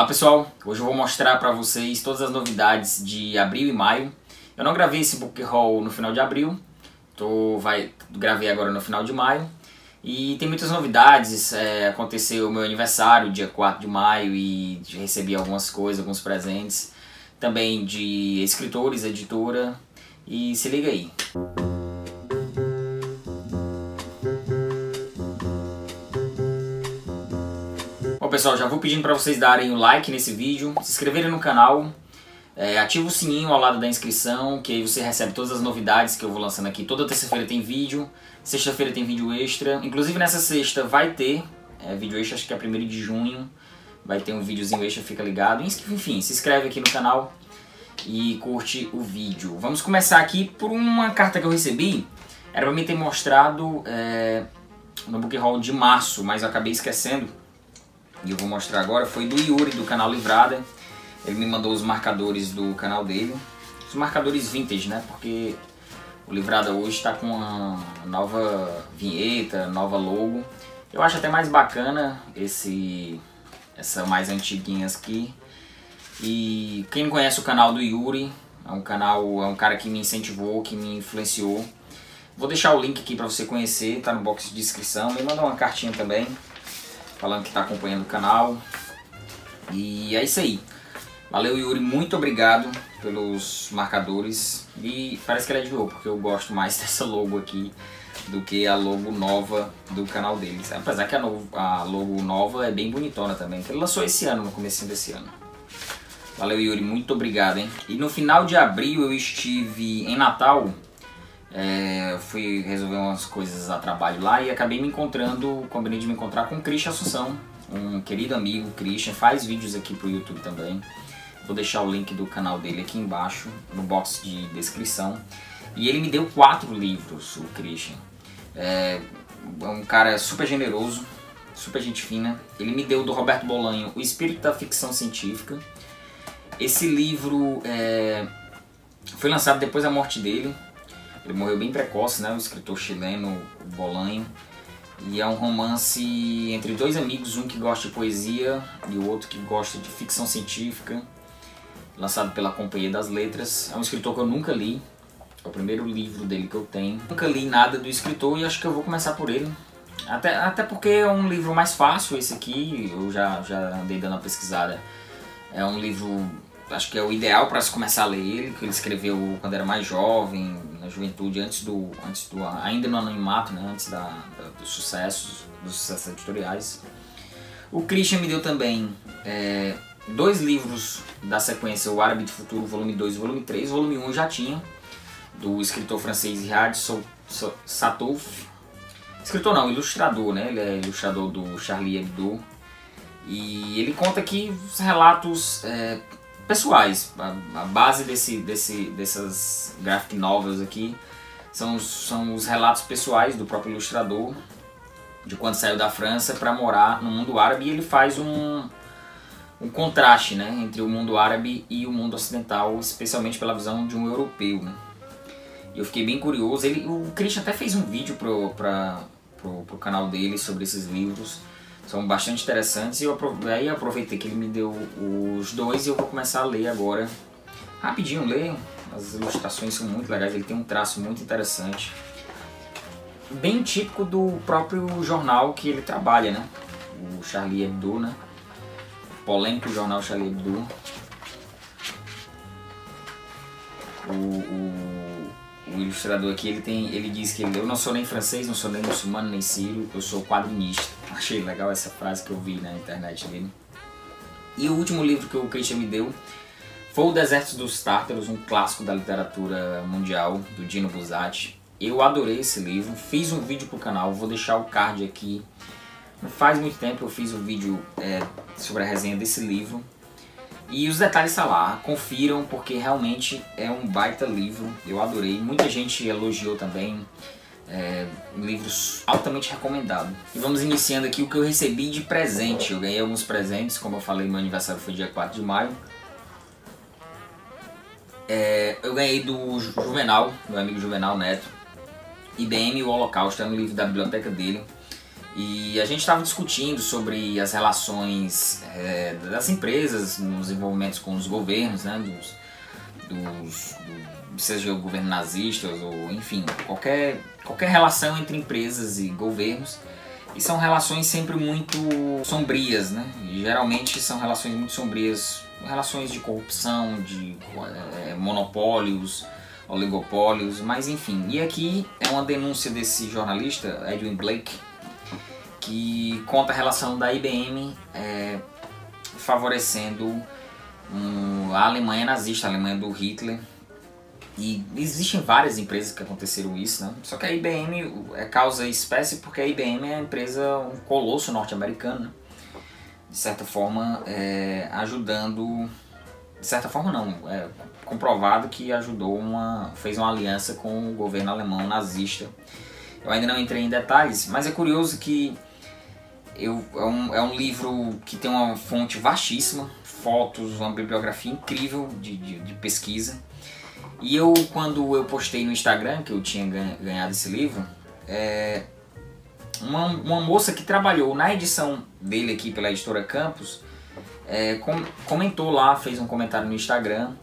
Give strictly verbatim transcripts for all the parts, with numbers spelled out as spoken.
Olá pessoal, hoje eu vou mostrar para vocês todas as novidades de abril e maio. Eu não gravei esse book haul no final de abril, tô, vai, gravei agora no final de maio. E tem muitas novidades, é, aconteceu o meu aniversário, dia quatro de maio, e recebi algumas coisas, alguns presentes. Também de escritores, editora, e se liga aí. Bom pessoal, já vou pedindo para vocês darem o like nesse vídeo, se inscreverem no canal, é, ativa o sininho ao lado da inscrição, que aí você recebe todas as novidades que eu vou lançando aqui. Toda terça-feira tem vídeo, sexta-feira tem vídeo extra, inclusive nessa sexta vai ter é, vídeo extra, acho que é primeiro de junho, vai ter um videozinho extra, fica ligado. Enfim, se inscreve aqui no canal e curte o vídeo. Vamos começar aqui por uma carta que eu recebi, era para mim ter mostrado é, no book haul de março, mas eu acabei esquecendo. E eu vou mostrar agora, foi do Yuri, do canal Livrada. Ele me mandou os marcadores do canal dele. Os marcadores vintage, né? Porque o Livrada hoje está com uma nova vinheta, nova logo. Eu acho até mais bacana esse, essa mais antiguinhas aqui. E quem não conhece o canal do Yuri, é um canal, é um cara que me incentivou, que me influenciou. Vou deixar o link aqui para você conhecer, tá no box de descrição. Me mandou uma cartinha também, falando que está acompanhando o canal. E é isso aí. Valeu, Yuri, muito obrigado pelos marcadores. E parece que ele adivinhou, porque eu gosto mais dessa logo aqui do que a logo nova do canal deles. Apesar que a, no, a logo nova é bem bonitona também, que ele lançou esse ano, no começo desse ano. Valeu, Yuri, muito obrigado, hein? E no final de abril eu estive em Natal. É, fui resolver umas coisas a trabalho lá e acabei me encontrando, combinei de me encontrar com o Christian Assunção, um querido amigo. O Christian faz vídeos aqui pro YouTube também. Vou deixar o link do canal dele aqui embaixo, no box de descrição. E ele me deu quatro livros, o Christian. É um cara super generoso, super gente fina. Ele me deu do Roberto Bolanho, O Espírito da Ficção Científica. Esse livro é, foi lançado depois da morte dele. Ele morreu bem precoce, né? O escritor chileno Bolanho. E é um romance entre dois amigos, um que gosta de poesia e o outro que gosta de ficção científica. Lançado pela Companhia das Letras. É um escritor que eu nunca li. É o primeiro livro dele que eu tenho. Nunca li nada do escritor e acho que eu vou começar por ele. Até, até porque é um livro mais fácil esse aqui. Eu já, já andei dando uma pesquisada. É um livro, acho que é o ideal para se começar a ler ele, que ele escreveu quando era mais jovem, na juventude, antes do, antes do ainda no anonimato, né, antes da, da, dos sucessos, dos sucessos editoriais. O Christian me deu também é, dois livros da sequência, O Árabe do Futuro, volume dois e volume três. Volume um já tinha, do escritor francês Riad Sattouf. Escritor não, ilustrador, né, ele é ilustrador do Charlie Hebdo. E ele conta aqui os relatos é, pessoais. A, a base desse, desse, dessas graphic novels aqui são os, são os relatos pessoais do próprio ilustrador, de quando saiu da França para morar no mundo árabe. E ele faz um, um contraste, né, entre o mundo árabe e o mundo ocidental, especialmente pela visão de um europeu, né. E eu fiquei bem curioso. Ele, o Christian até fez um vídeo pro, pra, pro, pro canal dele sobre esses livros. São bastante interessantes e eu aí aproveitei que ele me deu os dois e eu vou começar a ler agora. Rapidinho, leio. As ilustrações são muito legais, ele tem um traço muito interessante. Bem típico do próprio jornal que ele trabalha, né? O Charlie Hebdo, né? O polêmico jornal Charlie Hebdo. O, o, o ilustrador aqui, ele, tem, ele diz que ele, eu não sou nem francês, não sou nem muçulmano, nem sírio, eu sou quadrinista. Achei legal essa frase que eu vi na internet dele. E o último livro que o Christian me deu foi O Deserto dos Tártaros, um clássico da literatura mundial, do Dino Buzzati. Eu adorei esse livro, fiz um vídeo pro canal, vou deixar o card aqui. Não faz muito tempo eu fiz um vídeo é, sobre a resenha desse livro. E os detalhes estão lá, confiram, porque realmente é um baita livro, eu adorei. Muita gente elogiou também. É, um livro altamente recomendado. E vamos iniciando aqui o que eu recebi de presente. Eu ganhei alguns presentes, como eu falei, meu aniversário foi dia quatro de maio. É, eu ganhei do Juvenal, meu amigo Juvenal Neto, I B M e o Holocausto, é um livro da biblioteca dele. E a gente estava discutindo sobre as relações é, das empresas nos envolvimentos com os governos, né, dos, dos, do, seja o governo nazista ou enfim, qualquer, qualquer relação entre empresas e governos. E são relações sempre muito sombrias, né? E geralmente são relações muito sombrias, relações de corrupção, de é, monopólios, oligopólios, mas enfim. E aqui é uma denúncia desse jornalista, Edwin Blake, que conta a relação da I B M é, favorecendo um, a Alemanha nazista, a Alemanha do Hitler. E existem várias empresas que aconteceram isso, né? Só que a I B M é causa espécie porque a I B M é uma empresa, um colosso norte-americano, né? De certa forma é, ajudando, de certa forma não, é comprovado que ajudou uma, fez uma aliança com o governo alemão nazista. Eu ainda não entrei em detalhes, mas é curioso que eu, é, um, é um livro que tem uma fonte vastíssima, fotos, uma bibliografia incrível de, de, de pesquisa. E eu, quando eu postei no Instagram que eu tinha ganhado esse livro, é, uma, uma moça que trabalhou na edição dele aqui pela editora Campos, é, com, comentou lá, fez um comentário no Instagram,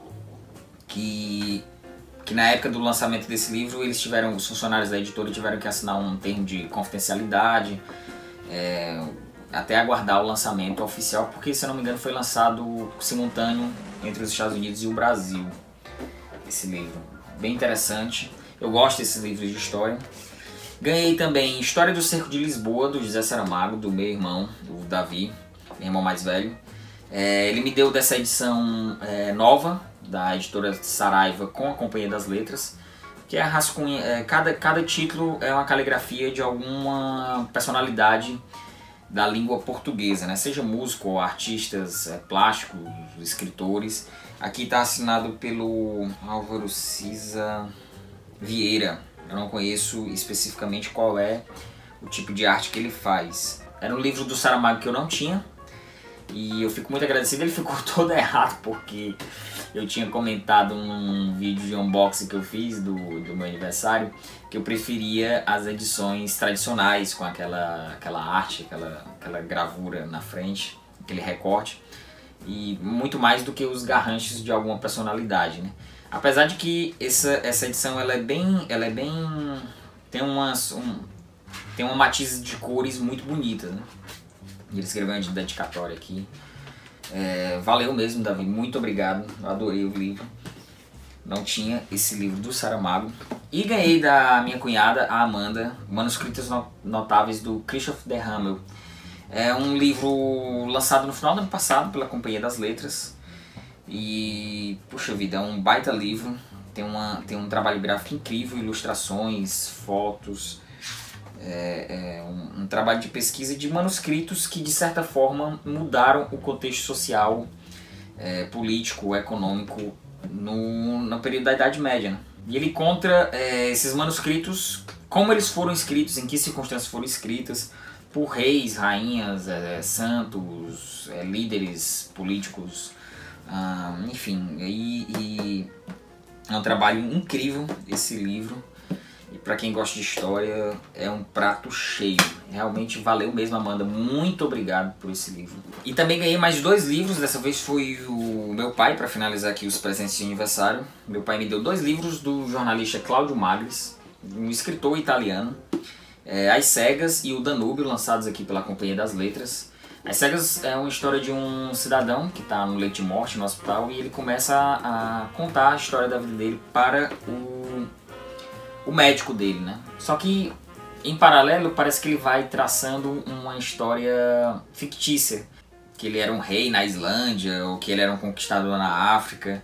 que, que na época do lançamento desse livro, eles tiveram, os funcionários da editora tiveram que assinar um termo de confidencialidade, é, até aguardar o lançamento oficial, porque, se eu não me engano, foi lançado simultâneo entre os Estados Unidos e o Brasil. Esse livro, bem interessante. Eu gosto desses livros de história. Ganhei também História do Cerco de Lisboa, do José Saramago, do meu irmão, do Davi, meu irmão mais velho. É, ele me deu dessa edição é, nova, da editora Saraiva, com a Companhia das Letras, que é a rascunha, é, cada, cada título é uma caligrafia de alguma personalidade da língua portuguesa, né? Seja músico ou artistas é, plásticos, escritores. Aqui está assinado pelo Álvaro Cisa Vieira. Eu não conheço especificamente qual é o tipo de arte que ele faz. Era um livro do Saramago que eu não tinha e eu fico muito agradecido. Ele ficou todo errado porque eu tinha comentado num vídeo de unboxing que eu fiz do, do meu aniversário que eu preferia as edições tradicionais com aquela, aquela arte, aquela, aquela gravura na frente, aquele recorte. E muito mais do que os garranchos de alguma personalidade, né? Apesar de que essa, essa edição ela é bem, ela é bem, tem umas, um, tem uma matiz de cores muito bonitas, né? Ele escreveu uma dedicatória aqui. É, valeu mesmo, Davi, muito obrigado, eu adorei o livro. Não tinha esse livro do Saramago. E ganhei da minha cunhada, a Amanda, Manuscritos Notáveis do Christoph de Hammel. É um livro lançado no final do ano passado pela Companhia das Letras. E, puxa vida, é um baita livro. Tem, uma, tem um trabalho gráfico incrível, ilustrações, fotos. É, é um, um trabalho de pesquisa de manuscritos que, de certa forma, mudaram o contexto social, é, político, econômico no, no período da Idade Média, né? E ele conta é, esses manuscritos, como eles foram escritos, em que circunstâncias foram escritas, por reis, rainhas, é, santos, é, líderes políticos, ah, enfim. E, e é um trabalho incrível esse livro. E para quem gosta de história, é um prato cheio. Realmente valeu mesmo, Amanda. Muito obrigado por esse livro. E também ganhei mais dois livros. Dessa vez foi o meu pai, para finalizar aqui os presentes de aniversário. Meu pai me deu dois livros do jornalista Cláudio Magris, um escritor italiano. É, As Cegas e o Danúbio, lançados aqui pela Companhia das Letras. As Cegas é uma história de um cidadão que está no leito de morte no hospital e ele começa a, a contar a história da vida dele para o, o médico dele, né? Só que, em paralelo, parece que ele vai traçando uma história fictícia. Que ele era um rei na Islândia, ou que ele era um conquistador na África.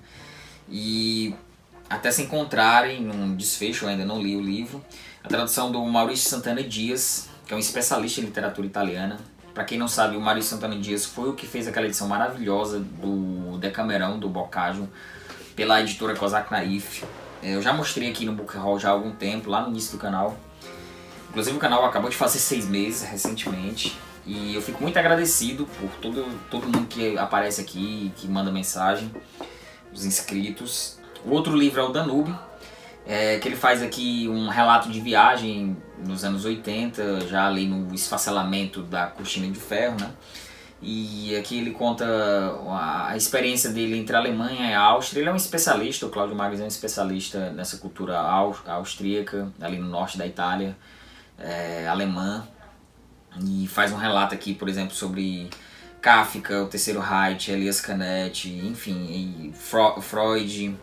E até se encontrarem num desfecho, eu ainda não li o livro, a tradução do Maurício Santana Dias, que é um especialista em literatura italiana. Para quem não sabe, o Maurício Santana Dias foi o que fez aquela edição maravilhosa do Decamerão, do Boccaccio, pela editora Kozak Naif. Eu já mostrei aqui no Book Haul já há algum tempo, lá no início do canal. Inclusive o canal acabou de fazer seis meses recentemente. E eu fico muito agradecido por todo, todo mundo que aparece aqui, que manda mensagem, os inscritos. O outro livro é o Danúbio, é, que ele faz aqui um relato de viagem nos anos oitenta, já ali no esfacelamento da cortina de ferro, né? E aqui ele conta a experiência dele entre a Alemanha e a Áustria. Ele é um especialista, o Cláudio Magris é um especialista nessa cultura austríaca, ali no norte da Itália, é, alemã. E faz um relato aqui, por exemplo, sobre Kafka, o Terceiro Reich, Elias Canetti, enfim, e Freud.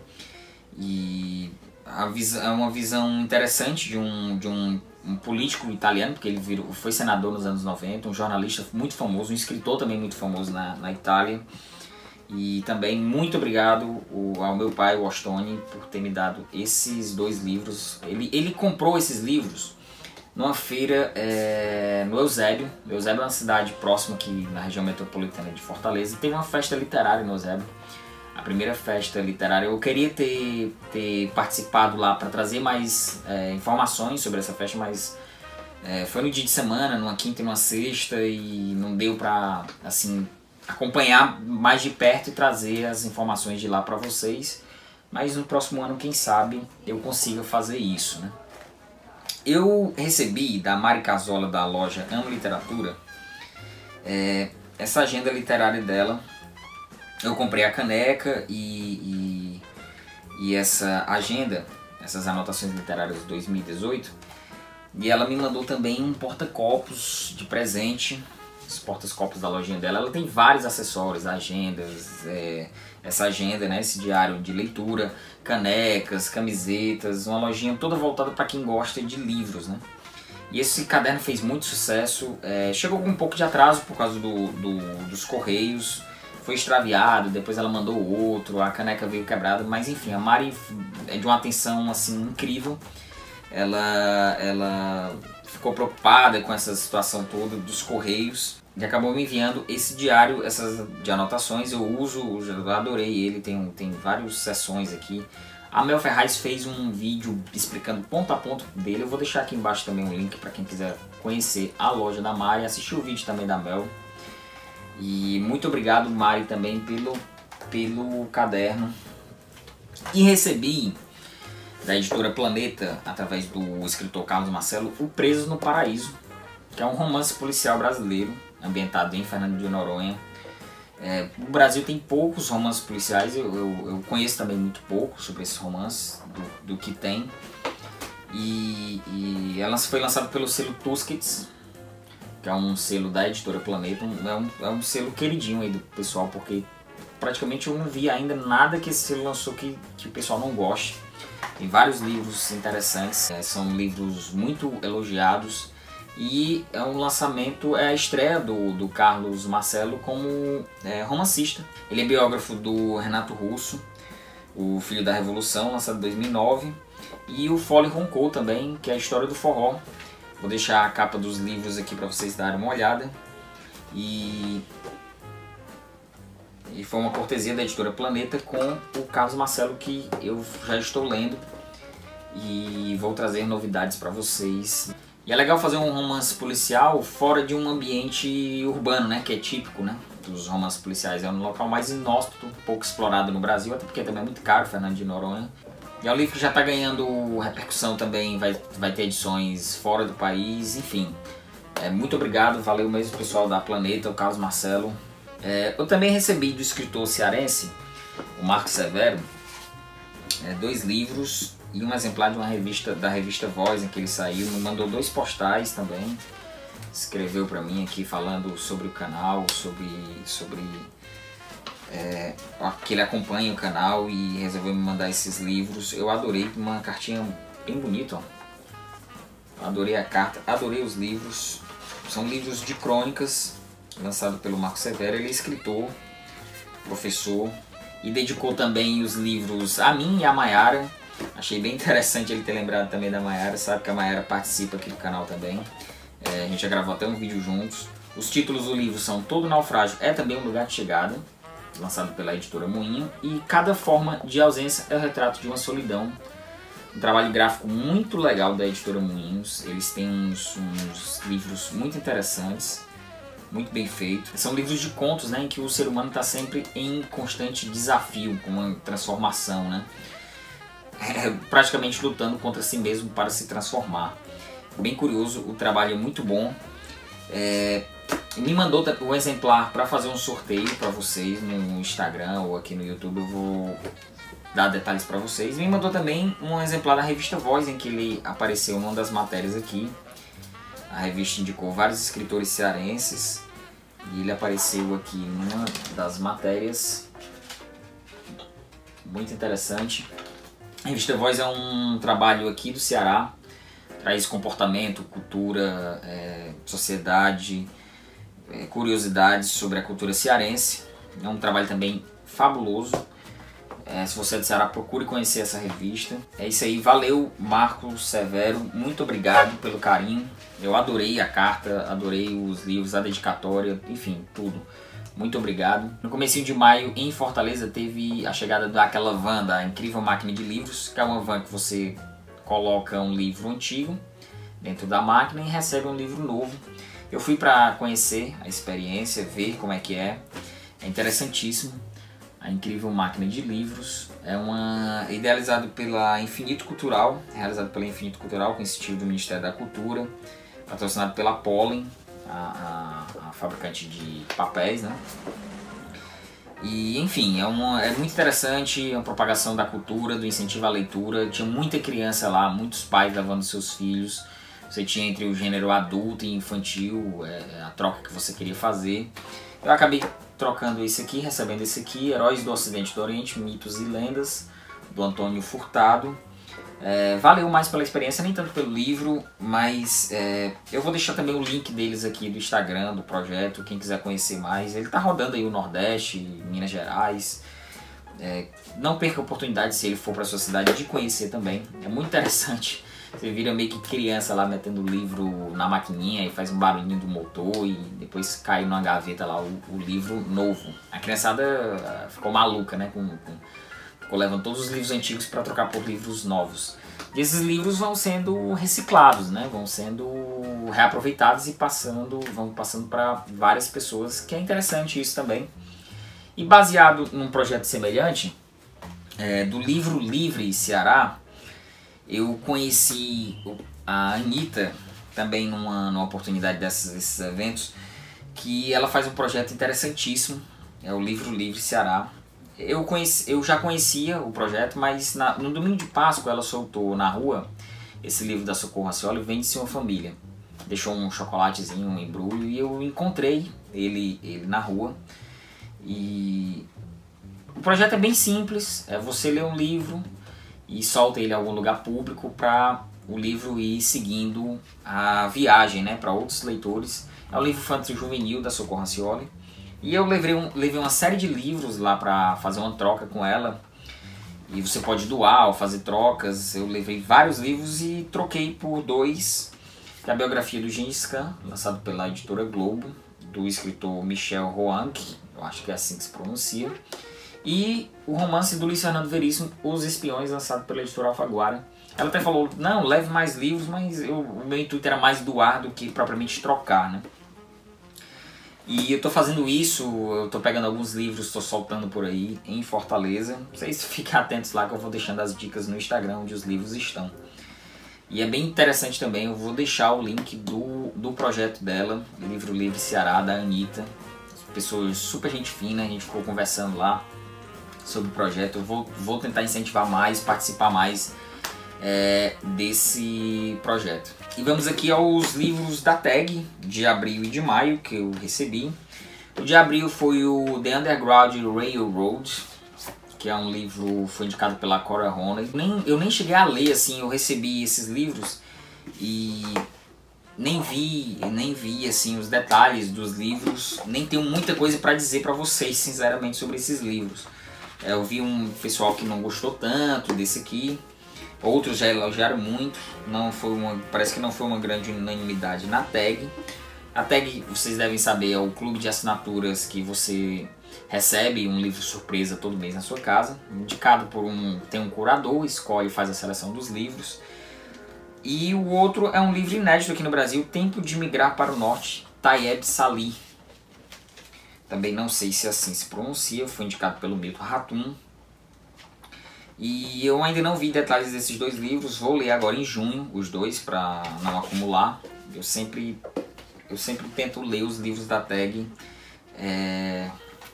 E a visão, é uma visão interessante de um, de um um político italiano, porque ele virou, foi senador nos anos noventa, um jornalista muito famoso, um escritor também muito famoso na, na Itália. E também muito obrigado ao meu pai, o Ostoni, por ter me dado esses dois livros. Ele, ele comprou esses livros numa feira é, no Eusébio. O Eusébio é uma cidade próxima aqui na região metropolitana de Fortaleza. Teve uma festa literária no Eusébio. A primeira festa literária. Eu queria ter, ter participado lá para trazer mais é, informações sobre essa festa, mas é, foi no dia de semana, numa quinta e numa sexta, e não deu para assim, acompanhar mais de perto e trazer as informações de lá para vocês. Mas no próximo ano, quem sabe, eu consiga fazer isso, né? Eu recebi da Mari Casola, da loja Amo Literatura, é, essa agenda literária dela. Eu comprei a caneca e, e, e essa agenda, essas anotações literárias de dois mil e dezoito, e ela me mandou também um porta-copos de presente, os porta-copos da lojinha dela. Ela tem vários acessórios, agendas, é, essa agenda, né, esse diário de leitura, canecas, camisetas, uma lojinha toda voltada para quem gosta de livros, né? E esse caderno fez muito sucesso, é, chegou com um pouco de atraso por causa do, do, dos correios, foi extraviado, depois ela mandou outro, a caneca veio quebrada, mas enfim, a Mari é de uma atenção assim incrível. Ela, ela ficou preocupada com essa situação toda dos correios e acabou me enviando esse diário, essas de anotações. Eu uso, eu adorei ele, tem, tem várias seções aqui. A Mel Ferraz fez um vídeo explicando ponto a ponto dele. Eu vou deixar aqui embaixo também um link para quem quiser conhecer a loja da Mari, assistir o vídeo também da Mel. E muito obrigado, Mari, também pelo, pelo caderno. E recebi da editora Planeta, através do escritor Carlos Marcelo, O Presos no Paraíso, que é um romance policial brasileiro, ambientado em Fernando de Noronha. É, o Brasil tem poucos romances policiais, eu, eu, eu conheço também muito pouco sobre esses romances, do, do que tem. E, e ela foi lançada pelo selo Tusquets, que é um selo da editora Planeta. É um, é um selo queridinho aí do pessoal, porque praticamente eu não vi ainda nada que esse selo lançou que, que o pessoal não goste. Tem vários livros interessantes, é, são livros muito elogiados, e é um lançamento, é a estreia do, do Carlos Marcelo como é, romancista. Ele é biógrafo do Renato Russo, o Filho da Revolução, lançado em dois mil e nove, e o Fole Roncou também, que é a história do forró. Vou deixar a capa dos livros aqui para vocês darem uma olhada. E, e foi uma cortesia da editora Planeta com o Carlos Marcelo, que eu já estou lendo. E vou trazer novidades para vocês. E é legal fazer um romance policial fora de um ambiente urbano, né? Que é típico, né, dos romances policiais. É um local mais inóspito, pouco explorado no Brasil, até porque também é muito caro, Fernando de Noronha. E é um livro que já está ganhando repercussão também, vai, vai ter edições fora do país, enfim. É, muito obrigado, valeu mesmo pessoal da Planeta, o Carlos Marcelo. É, eu também recebi do escritor cearense, o Marcos Severo, é, dois livros e um exemplar de uma revista, da revista Voz, em que ele saiu. Me mandou dois postais também, escreveu para mim aqui falando sobre o canal, sobre... sobre É, que ele acompanha o canal e resolveu me mandar esses livros. Eu adorei, uma cartinha bem bonita, ó. Adorei a carta, adorei os livros. São livros de crônicas, lançado pelo Marcos Severo. Ele é escritor, professor, e dedicou também os livros a mim e a Mayara. Achei bem interessante ele ter lembrado também da Mayara, sabe que a Mayara participa aqui do canal também. É, a gente já gravou até um vídeo juntos. Os títulos do livro são Todo Naufrágio é Também um Lugar de Chegada, lançado pela editora Moinho, e Cada Forma de Ausência é o Retrato de uma Solidão, um trabalho gráfico muito legal da editora Moinhos. Eles têm uns, uns livros muito interessantes, muito bem feitos. São livros de contos, né, em que o ser humano está sempre em constante desafio, com uma transformação, né? é, praticamente lutando contra si mesmo para se transformar. Bem curioso, o trabalho é muito bom. É, me mandou um exemplar para fazer um sorteio para vocês no Instagram ou aqui no YouTube, eu vou dar detalhes para vocês. Me mandou também um exemplar da revista Voz, em que ele apareceu numa das matérias aqui. A revista indicou vários escritores cearenses e ele apareceu aqui numa das matérias. Muito interessante. A revista Voz é um trabalho aqui do Ceará, traz comportamento, cultura, é, sociedade, é, curiosidades sobre a cultura cearense. É um trabalho também fabuloso. É, se você é do Ceará, procure conhecer essa revista. É isso aí, valeu Marcos Severo, muito obrigado pelo carinho. Eu adorei a carta, adorei os livros, a dedicatória, enfim, tudo. Muito obrigado. No comecinho de maio, em Fortaleza, teve a chegada daquela van, da Incrível Máquina de Livros, que é uma van que você coloca um livro antigo dentro da máquina e recebe um livro novo. Eu fui para conhecer a experiência, ver como é que é. É interessantíssimo. A Incrível Máquina de Livros é uma idealizado pela Infinito Cultural, realizado pela Infinito Cultural com incentivo do Ministério da Cultura, patrocinado pela Pollen, a, a, a fabricante de papéis, né? E enfim, é, uma, é muito interessante a propagação da cultura, do incentivo à leitura. Tinha muita criança lá, muitos pais levando seus filhos. Você tinha entre o gênero adulto e infantil, é, a troca que você queria fazer. Eu acabei trocando esse aqui, recebendo esse aqui, Heróis do Ocidente e do Oriente, Mitos e Lendas, do Antônio Furtado. É, valeu mais pela experiência, nem tanto pelo livro, mas é, eu vou deixar também o link deles aqui do Instagram, do projeto, quem quiser conhecer mais. Ele está rodando aí o Nordeste, Minas Gerais. É, não perca a oportunidade, se ele for para sua cidade, de conhecer também. É muito interessante. Você vira meio que criança lá metendo o livro na maquininha e faz um barulhinho do motor e depois cai numa gaveta lá o, o livro novo. A criançada ficou maluca, né? Com, com, ficou levando todos os livros antigos para trocar por livros novos. E esses livros vão sendo reciclados, né? Vão sendo reaproveitados e passando, vão passando para várias pessoas, que é interessante isso também. E baseado num projeto semelhante, é, do livro Livre Ceará, eu conheci a Anitta também numa, numa oportunidade desses, desses eventos, que ela faz um projeto interessantíssimo, é o Livro Livre Ceará. Eu, conheci, eu já conhecia o projeto, mas na, no domingo de Páscoa ela soltou na rua esse livro da Socorro Racioli, Vende-se uma Família. Deixou um chocolatezinho, um embrulho, e eu encontrei ele, ele na rua. E o projeto é bem simples, é você ler um livro e solta ele em algum lugar público para o livro ir seguindo a viagem, né, para outros leitores. É um livro infantil juvenil da Socorro Racioli. E eu levei, um, levei uma série de livros lá para fazer uma troca com ela. E você pode doar ou fazer trocas. Eu levei vários livros e troquei por dois. Que é a biografia do Gengis Khan, lançado pela editora Globo, do escritor Michel Roang, eu acho que é assim que se pronuncia. E o romance do Luiz Fernando Veríssimo, Os Espiões, lançado pela editora Alfaguara. Ela até falou, não, leve mais livros, mas eu, o meu intuito era mais doar do que propriamente trocar, né? E eu estou fazendo isso, eu estou pegando alguns livros, estou soltando por aí em Fortaleza. Vocês fiquem atentos lá que eu vou deixando as dicas no Instagram onde os livros estão. E é bem interessante também, eu vou deixar o link do, do projeto dela, Livro Livre Ceará, da Anitta. Pessoas super gente fina, a gente ficou conversando lá sobre o projeto. Eu vou, vou tentar incentivar mais, participar mais é, desse projeto. E vamos aqui aos livros da tag de abril e de maio que eu recebi. O de abril foi o The Underground Railroad, que é um livro, foi indicado pela Cora Honey. Nem, eu nem cheguei a ler, assim, eu recebi esses livros e nem vi, nem vi assim, os detalhes dos livros, nem tenho muita coisa para dizer para vocês, sinceramente, sobre esses livros. É, eu vi um pessoal que não gostou tanto desse aqui, outros já elogiaram muito, não foi uma, parece que não foi uma grande unanimidade na tag. A tag, vocês devem saber, é o clube de assinaturas que você recebe um livro surpresa todo mês na sua casa, indicado por um, tem um curador, escolhe e faz a seleção dos livros. E o outro é um livro inédito aqui no Brasil, Tempo de Migrar para o Norte, Tayeb Salih. Também não sei se assim se pronuncia, foi indicado pelo Milton Ratum. E eu ainda não vi detalhes desses dois livros, vou ler agora em junho os dois para não acumular. Eu sempre, eu sempre tento ler os livros da tag é,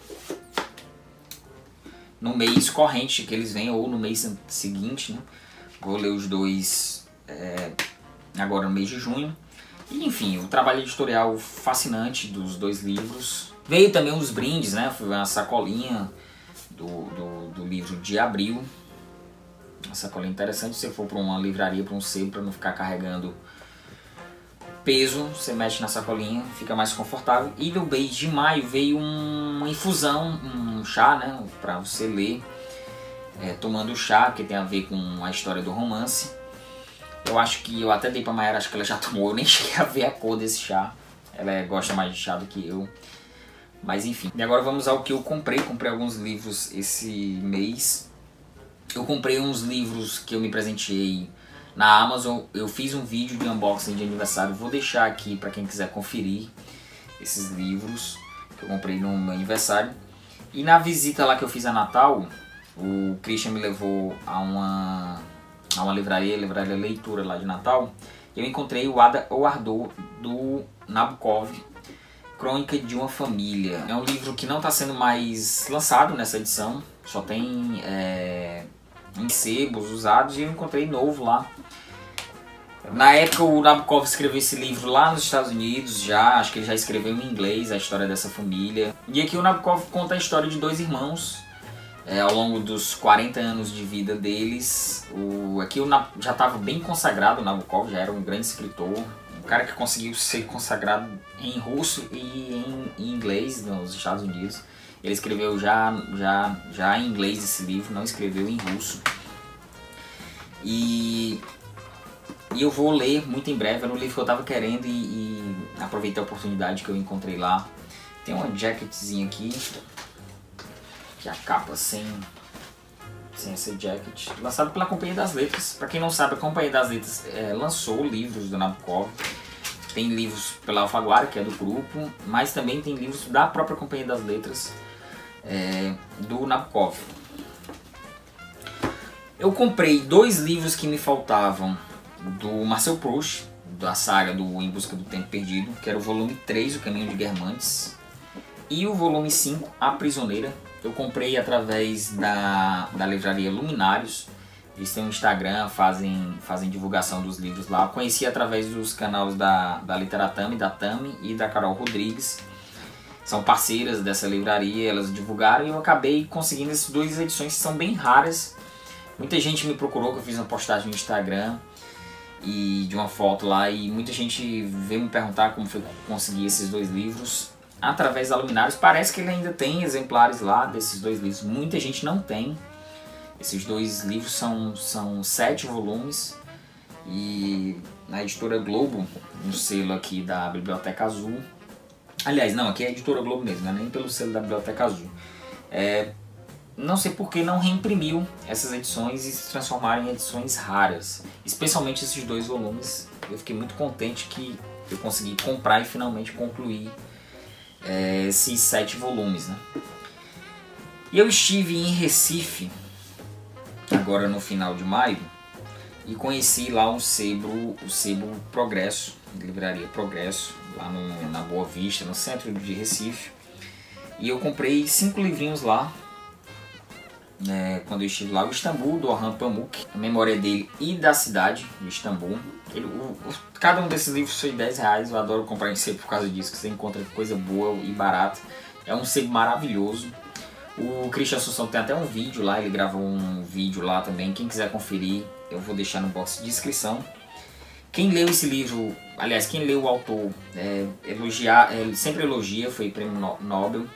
no mês corrente que eles vêm ou no mês seguinte, né? Vou ler os dois é, agora no mês de junho. E enfim, o trabalho editorial fascinante dos dois livros. Veio também os brindes, né? Foi uma sacolinha do, do, do livro de abril. Uma sacolinha interessante, se você for para uma livraria, para um sebo, para não ficar carregando peso, você mexe na sacolinha, fica mais confortável. E no mês de maio veio um, uma infusão, um chá, né? Para você ler é, tomando chá, porque tem a ver com a história do romance. Eu acho que eu até dei pra Mayara, acho que ela já tomou, eu nem cheguei a ver a cor desse chá. Ela é, gosta mais de chá do que eu. Mas enfim. E agora vamos ao que eu comprei. Comprei alguns livros esse mês. Eu comprei uns livros que eu me presenteei na Amazon. Eu fiz um vídeo de unboxing de aniversário. Vou deixar aqui pra quem quiser conferir esses livros que eu comprei no meu aniversário. E na visita lá que eu fiz a Natal, o Christian me levou a uma... a uma livraria, livraria Leitura lá de Natal, eu encontrei o, Ada, o Ardor do Nabokov, Crônica de uma Família. É um livro que não está sendo mais lançado nessa edição, só tem é, em sebos usados, e eu encontrei novo lá. Na época o Nabokov escreveu esse livro lá nos Estados Unidos, já, acho que ele já escreveu em inglês a história dessa família. E aqui o Nabokov conta a história de dois irmãos, É, ao longo dos quarenta anos de vida deles. O, aqui o, já estava bem consagrado, o Nabokov já era um grande escritor, um cara que conseguiu ser consagrado em russo e em, em inglês nos Estados Unidos. Ele escreveu já, já, já em inglês esse livro, não escreveu em russo. E, e eu vou ler muito em breve, era um livro que eu estava querendo e, e aproveitei a oportunidade que eu encontrei lá. Tem uma jacketzinha aqui, que é a capa sem, sem essa jacket, lançado pela Companhia das Letras. Para quem não sabe, a Companhia das Letras é, lançou livros do Nabokov. Tem livros pela Alfaguara, que é do grupo, mas também tem livros da própria Companhia das Letras é, do Nabokov. Eu comprei dois livros que me faltavam do Marcel Proust, da saga do Em Busca do Tempo Perdido, que era o volume três, O Caminho de Guermantes, e o volume cinco, A Prisioneira. Eu comprei através da, da livraria Luminários. Eles têm um Instagram, fazem, fazem divulgação dos livros lá. Eu conheci através dos canais da, da Literatami, da Tami e da Carol Rodrigues. São parceiras dessa livraria, elas divulgaram e eu acabei conseguindo essas duas edições que são bem raras. Muita gente me procurou, que eu fiz uma postagem no Instagram e de uma foto lá, e muita gente veio me perguntar como foi que eu consegui esses dois livros através da Luminários. Parece que ele ainda tem exemplares lá desses dois livros, muita gente não tem. Esses dois livros são, são sete volumes e na editora Globo, no selo aqui da Biblioteca Azul. Aliás, não, aqui é a editora Globo mesmo, não é nem pelo selo da Biblioteca Azul. É, não sei por que não reimprimiu essas edições e se transformaram em edições raras, especialmente esses dois volumes. Eu fiquei muito contente que eu consegui comprar e finalmente concluir é, esses sete volumes, né? E eu estive em Recife agora no final de maio e conheci lá um sebo, o sebo Progresso, livraria Progresso, lá no, na Boa Vista, no centro de Recife. E eu comprei cinco livrinhos lá, é, quando eu estive lá. O Istambul, do Orhan Pamuk, a memória dele e da cidade de Istambul. Ele, o, o, cada um desses livros foi dez reais, eu adoro comprar em sebo por causa disso, que você encontra coisa boa e barata. É um sebo maravilhoso. O Christian Assunção tem até um vídeo lá, ele gravou um vídeo lá também. Quem quiser conferir, eu vou deixar no box de descrição. Quem leu esse livro, aliás, quem leu o autor, é, elogiar, é, sempre elogia, foi prêmio Nobel.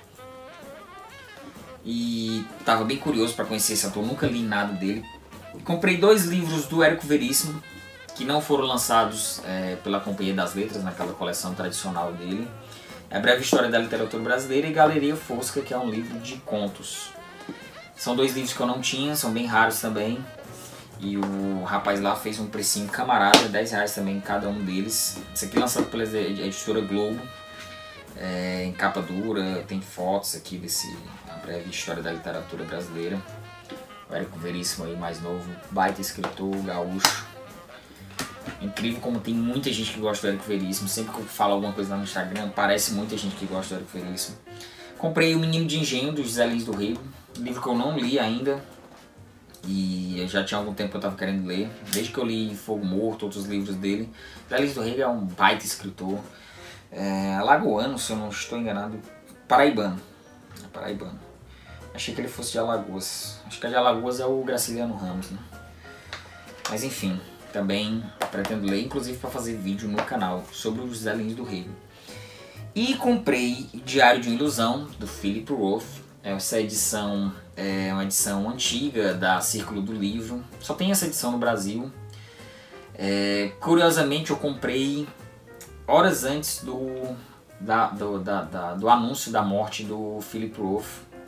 E estava bem curioso para conhecer esse autor, nunca li nada dele. Comprei dois livros do Érico Veríssimo, que não foram lançados é, pela Companhia das Letras, naquela coleção tradicional dele. É a Breve História da Literatura Brasileira e Galeria Fosca, que é um livro de contos. São dois livros que eu não tinha, são bem raros também. E o rapaz lá fez um precinho camarada, dez reais também cada um deles. Esse aqui é lançado pela editora Globo, é, em capa dura, tem fotos aqui desse A Breve História da Literatura Brasileira. O Érico Veríssimo aí, mais novo, baita escritor, gaúcho. Incrível como tem muita gente que gosta do Érico Veríssimo. Sempre que eu falo alguma coisa lá no Instagram, parece muita gente que gosta do Érico Veríssimo. Comprei O Menino de Engenho, do José Lins do Rego, livro que eu não li ainda. E já tinha algum tempo que eu estava querendo ler. Desde que eu li Fogo Morto, outros livros dele. José Lins do Rego é um baita escritor. É, alagoano, se eu não estou enganado. Paraibano. É paraibano. Achei que ele fosse de Alagoas. Acho que a de Alagoas é o Graciliano Ramos, né? Mas enfim, também pretendo ler, inclusive para fazer vídeo no canal sobre o José Lins do Rego. E comprei Diário de uma Ilusão, do Philip Roth. Essa edição é uma edição antiga da Círculo do Livro. Só tem essa edição no Brasil. É, curiosamente eu comprei horas antes do, da, do, da, da, do anúncio da morte do Philip Roth.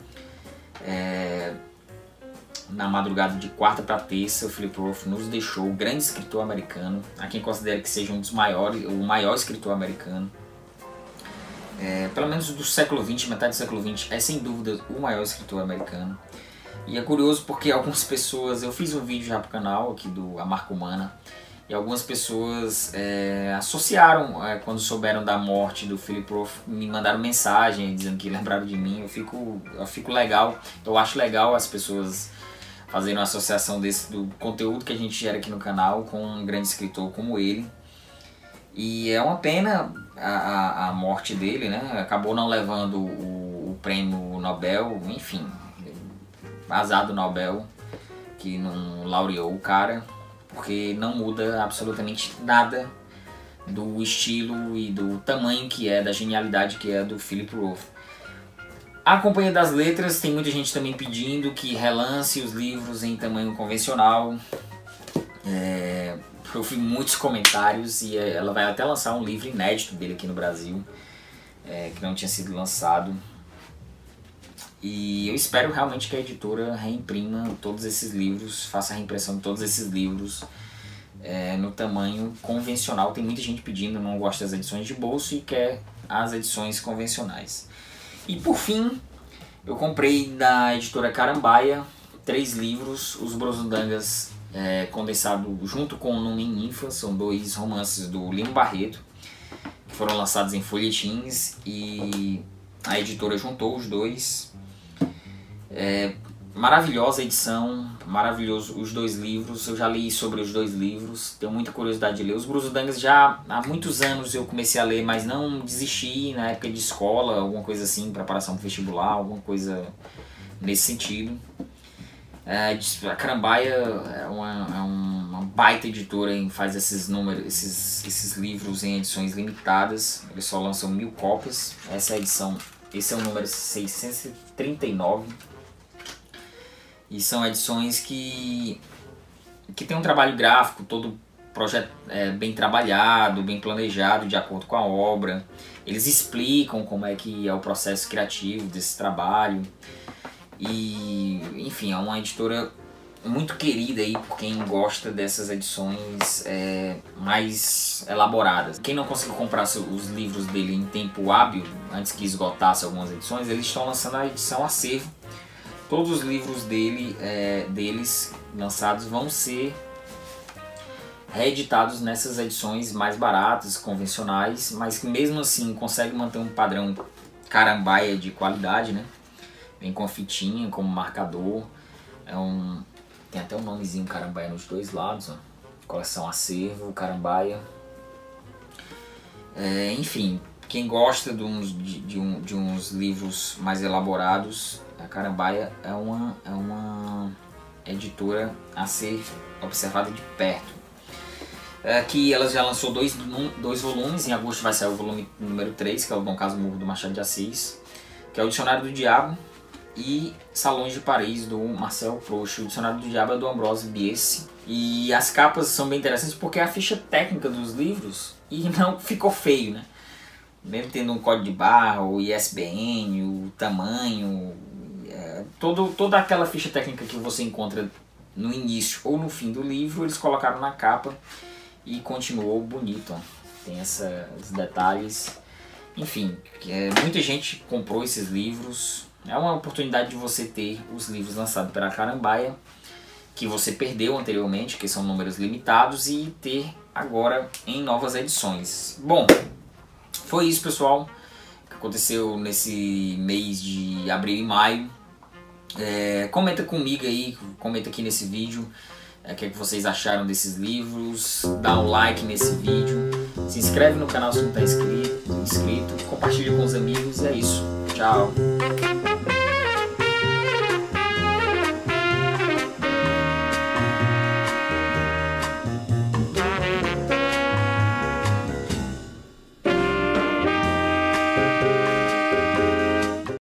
É, na madrugada de quarta para terça, o Philip Roth nos deixou, o grande escritor americano, a quem considera que seja um dos maiores, o maior escritor americano, é, pelo menos do século vinte, metade do século vinte, é sem dúvida o maior escritor americano. E é curioso porque algumas pessoas, eu fiz um vídeo já pro canal aqui do A Marca Humana, e algumas pessoas é, associaram, é, quando souberam da morte do Philip Roth, me mandaram mensagem dizendo que lembraram de mim. Eu fico, eu fico legal, eu acho legal as pessoas fazerem uma associação desse, do conteúdo que a gente gera aqui no canal com um grande escritor como ele. E é uma pena a, a, a morte dele, né? Acabou não levando o, o prêmio Nobel, enfim, azar do Nobel, que não laureou o cara. Porque não muda absolutamente nada do estilo e do tamanho que é, da genialidade que é do Philip Roth. A Companhia das Letras, tem muita gente também pedindo que relance os livros em tamanho convencional. É, eu vi muitos comentários e ela vai até lançar um livro inédito dele aqui no Brasil, é, que não tinha sido lançado. E eu espero realmente que a editora reimprima todos esses livros, faça a reimpressão de todos esses livros é, no tamanho convencional. Tem muita gente pedindo, não gosta das edições de bolso e quer as edições convencionais. E por fim, eu comprei da editora Carambaia três livros, Os Brosundangas é, condensado junto com o Nome Ninfa, são dois romances do Lima Barreto, que foram lançados em folhetins e a editora juntou os dois. É, maravilhosa edição, maravilhoso os dois livros, eu já li sobre os dois livros, tenho muita curiosidade de ler. Os Brosundangas já há muitos anos eu comecei a ler, mas não desisti na época de escola, alguma coisa assim, preparação para vestibular, alguma coisa nesse sentido. É, a Carambaia é uma, é uma baita editora em faz esses números, esses, esses livros em edições limitadas, eles só lançam mil cópias. Essa é a edição, esse é o número seiscentos e trinta e nove. E são edições que, que tem um trabalho gráfico, todo projeto é, bem trabalhado, bem planejado, de acordo com a obra. Eles explicam como é que é o processo criativo desse trabalho. E, enfim, é uma editora muito querida aí por quem gosta dessas edições é, mais elaboradas. Quem não conseguiu comprar os livros dele em tempo hábil, antes que esgotasse algumas edições, eles estão lançando a edição Acervo. Todos os livros dele, é, deles lançados vão ser reeditados nessas edições mais baratas, convencionais, mas que mesmo assim conseguem manter um padrão Carambaia de qualidade, né? Vem com fitinha, como marcador. É um, tem até um nomezinho Carambaia nos dois lados, ó. Coleção Acervo, Carambaia. É, enfim, quem gosta de uns, de, de, um, de uns livros mais elaborados, a Carambaia é uma, é uma editora a ser observada de perto. Aqui ela já lançou dois, dois volumes, em agosto vai sair o volume número três, que é o Dom Casmurro do Machado de Assis, que é o Dicionário do Diabo, e Salões de Paris, do Marcel Proust. O Dicionário do Diabo é do Ambrose Bierce. E as capas são bem interessantes porque é a ficha técnica dos livros e não ficou feio, né? Mesmo tendo um código de barra, o I S B N, o tamanho, é, todo, toda aquela ficha técnica que você encontra no início ou no fim do livro, eles colocaram na capa e continuou bonito, ó. Tem esses detalhes. Enfim, é, muita gente comprou esses livros, É uma oportunidade de você ter os livros lançados pela Carambaia, que você perdeu anteriormente, que são números limitados, e ter agora em novas edições. Bom, foi isso, pessoal, que aconteceu nesse mês de abril e maio. É, comenta comigo aí, comenta aqui nesse vídeo é, o que, é que vocês acharam desses livros, dá um like nesse vídeo, se inscreve no canal se não está inscrito, inscrito, compartilha com os amigos, e é isso. Tchau!